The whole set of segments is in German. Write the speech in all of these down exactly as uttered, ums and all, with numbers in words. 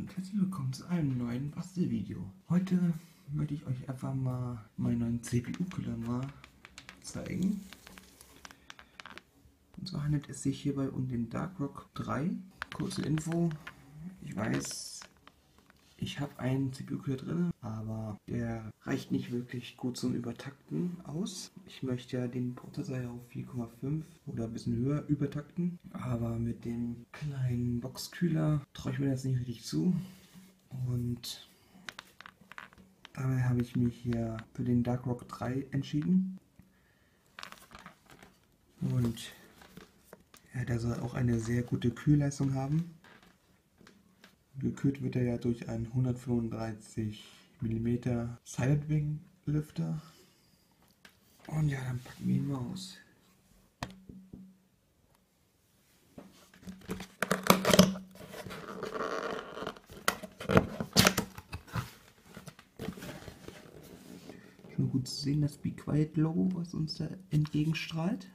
und herzlich willkommen zu einem neuen Bastelvideo. Heute möchte ich euch einfach mal meinen neuen C P U-Kühler mal zeigen. Und zwar handelt es sich hierbei um den Darkrock drei. Kurze Info, ich weiß, ich habe einen C P U-Kühler drin, aber der reicht nicht wirklich gut zum Übertakten aus. Ich möchte ja den Prozessor auf vier Komma fünf oder ein bisschen höher übertakten, aber mit dem kleinen Boxkühler traue ich mir das nicht richtig zu. Und dabei habe ich mich hier für den Darkrock drei entschieden. Und ja, der soll auch eine sehr gute Kühlleistung haben. Gekühlt wird er ja durch einen hundertfünfunddreißig Millimeter Silent Wing Lüfter. Und ja, dann packen wir ihn mal aus. Schon gut zu sehen, das Be Quiet Logo, was uns da entgegenstrahlt.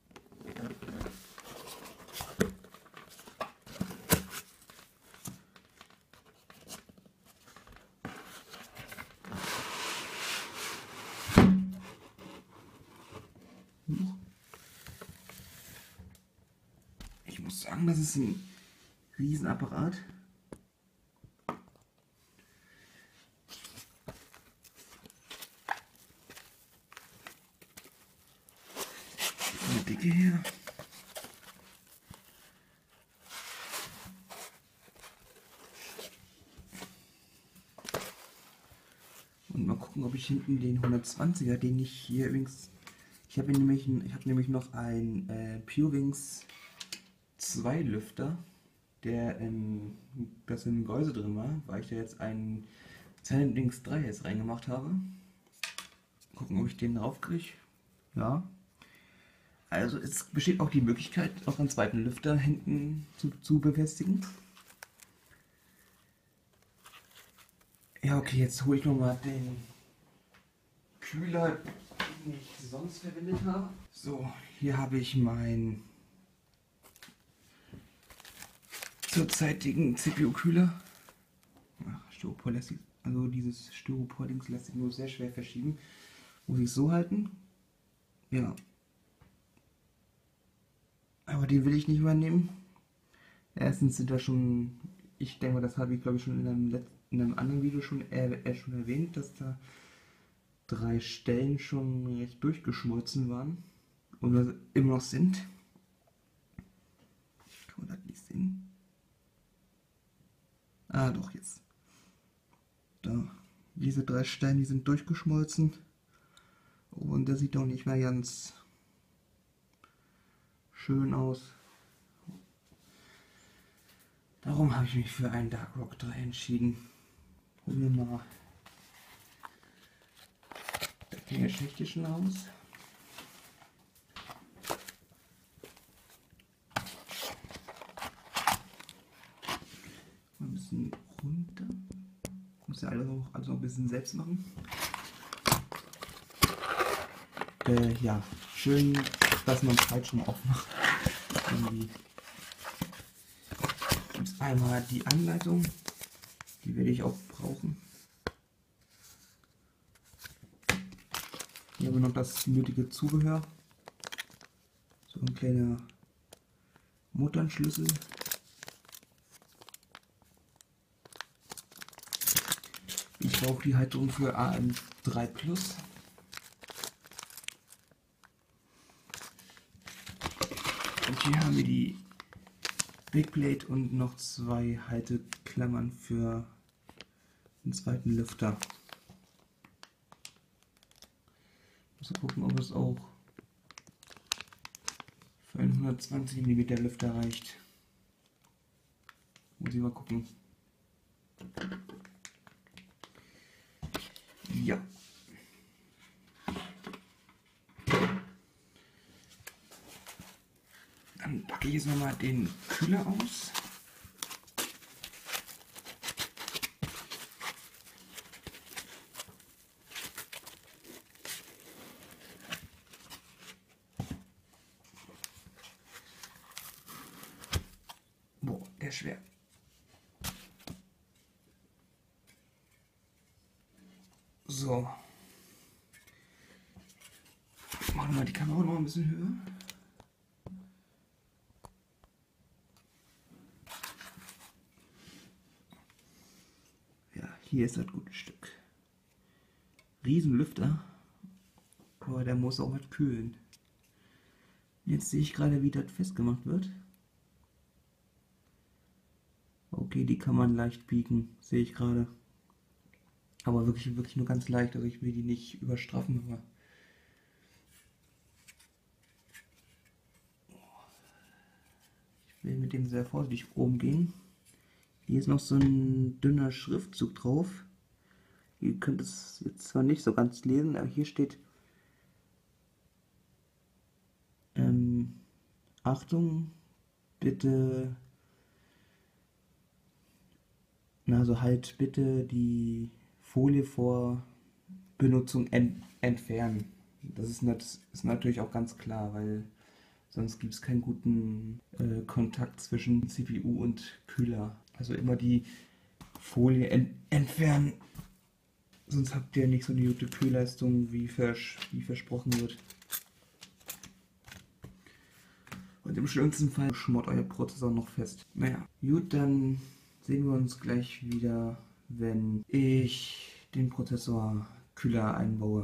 Ich muss sagen, das ist ein Riesenapparat. Von der Dicke her. Und mal gucken, ob ich hinten den hundertzwanziger, den ich hier übrigens, ich habe nämlich, ich habe nämlich noch einen äh, PureWings zwei Lüfter, der in das im Gehäuse drin war, weil ich da jetzt einen Silent Wings drei jetzt reingemacht habe. Gucken, ob ich den draufkriege. Ja. Also es besteht auch die Möglichkeit, auch einen zweiten Lüfter hinten zu, zu befestigen. Ja, okay, jetzt hole ich nochmal den Kühler, den ich sonst verwendet habe. So, hier habe ich meinen zurzeitigen C P U-Kühler. Styropor lässt sich, also dieses Styropor-Dings lässt sich nur sehr schwer verschieben. Muss ich so halten? Ja. Aber den will ich nicht übernehmen. Erstens sind da schon, ich denke, das habe ich glaube ich schon in einem, letzten, in einem anderen Video schon, äh, äh, schon erwähnt, dass da drei Stellen schon recht durchgeschmolzen waren oder immer noch sind. Kann man das nicht sehen? Ah, doch, jetzt. Da. Diese drei Stellen, die sind durchgeschmolzen. Und das sieht doch nicht mehr ganz schön aus. Darum habe ich mich für einen Darkrock drei entschieden. Holen wir mal das Fingerschächtchen aus. Mal ein bisschen runter. Muss ja alles auch, also ein bisschen selbst machen. Äh, ja, schön, dass man es halt schon aufmacht. Irgendwie. Jetzt einmal die Anleitung, die werde ich auch brauchen. Hier haben wir noch das nötige Zubehör. So ein kleiner Mutternschlüssel. Ich brauche die Halterung für A M drei Plus. Und hier haben wir die Big Blade und noch zwei Halteklammern für den zweiten Lüfter. Ich muss mal gucken, ob es auch für einen hundertzwanzig Millimeter Lüfter reicht. Muss ich mal gucken. Ja. Dann packe ich jetzt nochmal den Kühler aus. Boah, der ist schwer. So. Machen wir mal die Kamera noch ein bisschen höher. Ja, hier ist das gute Stück. Riesenlüfter. Aber der muss auch was kühlen. Jetzt sehe ich gerade, wie das festgemacht wird. Okay, die kann man leicht biegen, sehe ich gerade. Aber wirklich, wirklich nur ganz leicht. Also ich will die nicht überstraffen. Aber ich will mit dem sehr vorsichtig umgehen. Hier ist noch so ein dünner Schriftzug drauf. Ihr könnt es jetzt zwar nicht so ganz lesen, aber hier steht ähm, Achtung, bitte, also halt bitte die Folie vor Benutzung ent entfernen. Das ist, das ist natürlich auch ganz klar, weil sonst gibt es keinen guten äh, Kontakt zwischen C P U und Kühler. Also immer die Folie ent entfernen, sonst habt ihr nicht so eine gute Kühlleistung, wie, vers wie versprochen wird. Und im schlimmsten Fall schmort euer Prozessor noch fest. Naja, gut, dann sehen wir uns gleich wieder, wenn ich den Prozessor kühler einbaue.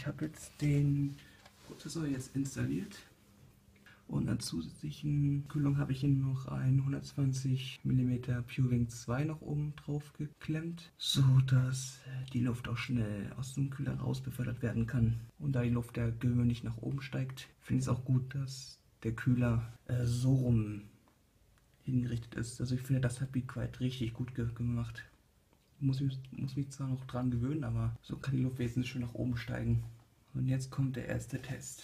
ich habe jetzt den Prozessor jetzt installiert. Und als zusätzlichen Kühlung habe ich hier noch ein hundertzwanzig Millimeter PureWing zwei noch oben drauf geklemmt, so dass die Luft auch schnell aus dem Kühler raus befördert werden kann. Und da die Luft ja gewöhnlich nach oben steigt, finde ich es auch gut, dass der Kühler äh, so rum hingerichtet ist. Also ich finde, das hat Be Quiet richtig gut ge gemacht. Muss mich, muss mich zwar noch dran gewöhnen, aber so kann die Luft wesentlich schön nach oben steigen. Und jetzt kommt der erste Test.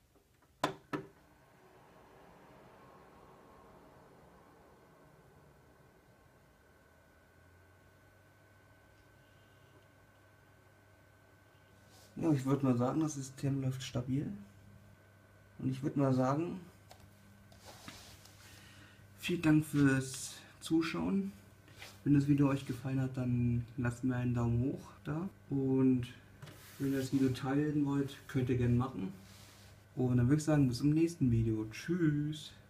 Ja, ich würde mal sagen, das System läuft stabil. Und ich würde mal sagen, vielen Dank fürs Zuschauen. Wenn das Video euch gefallen hat, dann lasst mir einen Daumen hoch da. Und wenn ihr das Video teilen wollt, könnt ihr gerne machen. Und dann würde ich sagen, bis zum nächsten Video. Tschüss!